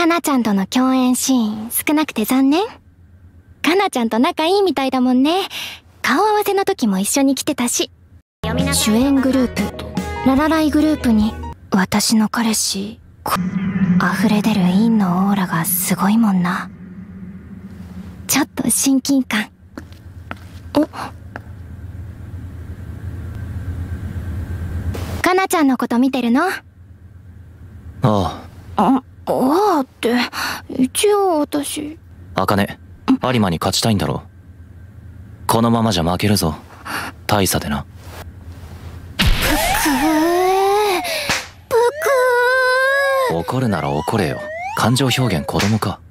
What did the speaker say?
かなちゃんとの共演シーン少なくて残念。かなちゃんと仲いいみたいだもんね。顔合わせの時も一緒に来てたし。主演グループララライグループに私の彼氏溢れ出る陰のオーラがすごいもんな。ちょっと親近感。かなちゃんのこと見てるの？ ああって一応私。 茜、有馬に勝ちたいんだろ。このままじゃ負けるぞ。大差でな。怒るなら怒れよ。感情表現子供か。